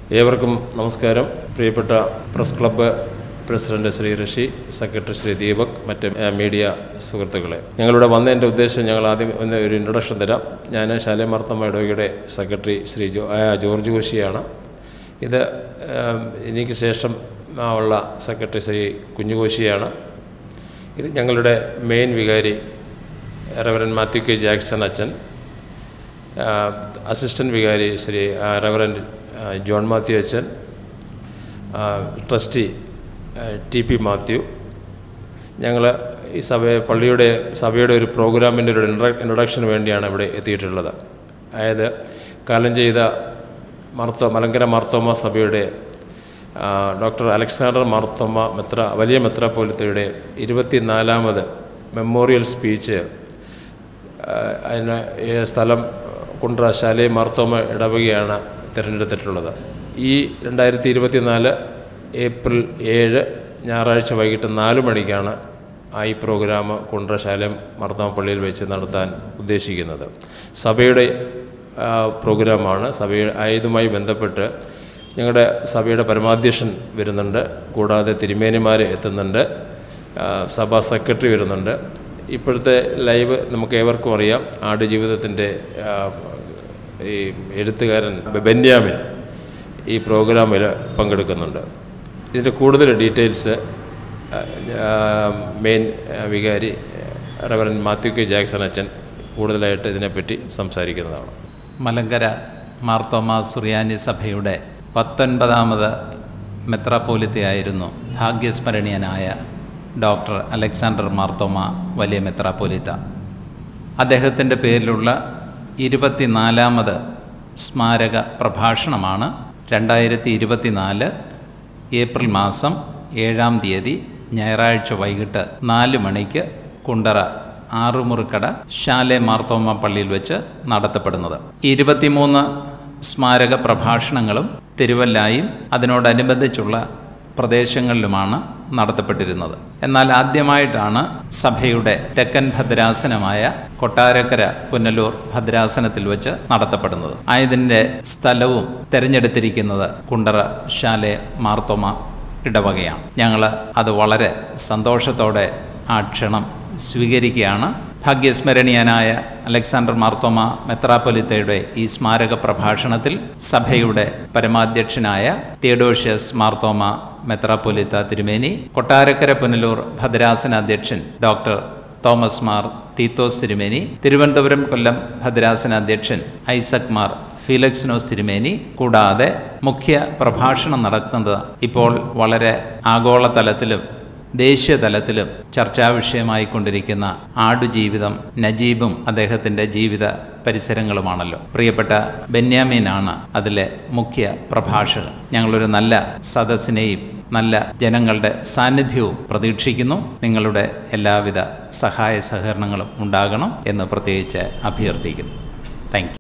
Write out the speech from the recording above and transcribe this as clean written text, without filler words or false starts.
ഏവർക്കും നമസ്കാരം. പ്രിയപ്പെട്ട press club president Shri Rishi, secretary Shri Deepak, മറ്റ് മീഡിയ സുഹൃത്തുക്കളെ, ഞങ്ങളുടെ വന്നതിൻ്റെ ഉദ്ദേശം ഞങ്ങൾ ആദ്യം ഒരു ഇൻട്രൊഡക്ഷൻ തരാം. ഞാൻ ശാലേ മാർത്തോമ ഇടവകയുടെ സെക്രട്ടറി ശ്രീ ജോർജ് കോശിയാണ്. ഇത് എനിക്ക് ശേഷം ഉള്ള സെക്രട്ടറി ശ്രീ കുഞ്ഞുകോശിയാണ്. ഇത് ഞങ്ങളുടെ മെയിൻ വികാരി റെവറൻഡ് മാത്യു കെ ജാക്സൺ അച്ഛൻ, അസിസ്റ്റൻറ്റ് വികാരി ശ്രീ റെവറൻഡ് ജോൺ മാത്യു അച്ഛൻ, ട്രസ്റ്റി ടി പി മാത്യു. ഞങ്ങൾ ഈ സഭയുടെ ഒരു പ്രോഗ്രാമിൻ്റെ ഒരു ഇൻട്രൊഡക്ഷന് വേണ്ടിയാണ് ഇവിടെ എത്തിയിട്ടുള്ളത്. അതായത് കാലം ചെയ്ത മലങ്കര മാർത്തോമ സഭയുടെ ഡോക്ടർ അലക്സാണ്ടർ മാർത്തോമ വലിയ മെത്രാപ്പോലിത്തയുടെ 24ാമത് മെമ്മോറിയൽ സ്പീച്ച് അതിന് സ്ഥലം കുണ്ട്ര ശാലേ മാർത്തോമ ഇടവകയാണ് തിരഞ്ഞെടുത്തിട്ടുള്ളത്. ഈ 2024 ഏപ്രിൽ 7 ഞായറാഴ്ച വൈകിട്ട് 4 മണിക്കാണ് ഈ പ്രോഗ്രാം കുണ്ട്ര ശാലേ മാർത്തോമ പള്ളിയിൽ വെച്ച് നടത്താൻ ഉദ്ദേശിക്കുന്നത്. സഭയുടെ പ്രോഗ്രാമാണ്. ഇതുമായി ബന്ധപ്പെട്ട് ഞങ്ങളുടെ സഭയുടെ പരമാധ്യക്ഷൻ വരുന്നുണ്ട്, കൂടാതെ തിരുമേനിമാർ എത്തുന്നുണ്ട്, സഭാ സെക്രട്ടറി വരുന്നുണ്ട്. ഇപ്പോഴത്തെ ലൈവ് നമുക്ക് ഏവർക്കും അറിയാം. ആടുജീവിതത്തിൻ്റെ ഈ എഴുത്തുകാരൻ ബെന്യാമിൻ ഈ പ്രോഗ്രാമിൽ പങ്കെടുക്കുന്നുണ്ട്. ഇതിൻ്റെ കൂടുതൽ ഡീറ്റെയിൽസ് മെയിൻ വികാരി റെവറൻഡ് മാത്യു കെ ജാക്സൺ അച്ഛൻ കൂടുതലായിട്ട് ഇതിനെപ്പറ്റി സംസാരിക്കുന്നതാണ്. മലങ്കര മാർത്തോമ സുറിയാനി സഭയുടെ 19ാമത് മെത്രാപ്പോലിത്തയായിരുന്നു ഭാഗ്യസ്മരണീയനായ ഡോക്ടർ അലക്സാണ്ടർ മാർത്തോമ വലിയ മെത്രാപ്പോലിത്ത. അദ്ദേഹത്തിൻ്റെ പേരിലുള്ള 24ാമത് സ്മാരക പ്രഭാഷണമാണ് 2024 ഏപ്രിൽ മാസം 7-ാം തീയതി ഞായറാഴ്ച വൈകിട്ട് 4 മണിക്ക് കുണ്ടറ ആറുമുറിക്കട ശാലേ മാർത്തോമ പള്ളിയിൽ വെച്ച് നടത്തപ്പെടുന്നത്. 23 സ്മാരക പ്രഭാഷണങ്ങളും തിരുവല്ലായും അതിനോടനുബന്ധിച്ചുള്ള പ്രദേശങ്ങളിലുമാണ് നടത്തപ്പെട്ടിരുന്നത്. എന്നാൽ ആദ്യമായിട്ടാണ് സഭയുടെ തെക്കൻ ഭദ്രാസനമായ കൊട്ടാരക്കര പുനലൂർ ഭദ്രാസനത്തിൽ വെച്ച് നടത്തപ്പെടുന്നത്. ആയതിൻ്റെ സ്ഥലവും തിരഞ്ഞെടുത്തിരിക്കുന്നത് കുണ്ടറ ശാലേ മാർത്തോമ ഇടവകയാണ്. ഞങ്ങൾ അത് വളരെ സന്തോഷത്തോടെ ആ ക്ഷണം സ്വീകരിക്കുകയാണ്. ഭാഗ്യസ്മരണീയനായ അലക്സാണ്ടർ മാർത്തോമ മെത്രാപ്പൊലിത്തയുടെ ഈ സ്മാരക പ്രഭാഷണത്തിൽ സഭയുടെ പരമാധ്യക്ഷനായ തിയഡോഷ്യസ് മാർത്തോമ മെത്രാപ്പൊലിത്ത തിരുമേനി, കൊട്ടാരക്കര പുനലൂർ ഭദ്രാസന അധ്യക്ഷൻ ഡോക്ടർ തോമസ് മാർ തീത്തോസ് തിരുമേനി, തിരുവനന്തപുരം കൊല്ലം ഭദ്രാസന അധ്യക്ഷൻ ഐസക് മാർ ഫീലക്സിനോസ് തിരുമേനി, കൂടാതെ മുഖ്യ പ്രഭാഷണം നടത്തുന്നത് ഇപ്പോൾ വളരെ ആഗോളതലത്തിലും ദേശീയ തലത്തിലും ചർച്ചാ വിഷയമായിക്കൊണ്ടിരിക്കുന്ന ആടുജീവിതം നജീബും അദ്ദേഹത്തിൻ്റെ ജീവിത പരിസരങ്ങളുമാണല്ലോ. പ്രിയപ്പെട്ട ബെന്യാമീനാണ് അതിലെ മുഖ്യ പ്രഭാഷകൻ. ഞങ്ങളൊരു നല്ല സദസ്സിനെയും നല്ല ജനങ്ങളുടെ സാന്നിധ്യവും പ്രതീക്ഷിക്കുന്നു. നിങ്ങളുടെ എല്ലാവിധ സഹായ സഹകരണങ്ങളും ഉണ്ടാകണം എന്ന് പ്രത്യേകിച്ച് അഭ്യർത്ഥിക്കുന്നു. Thank U.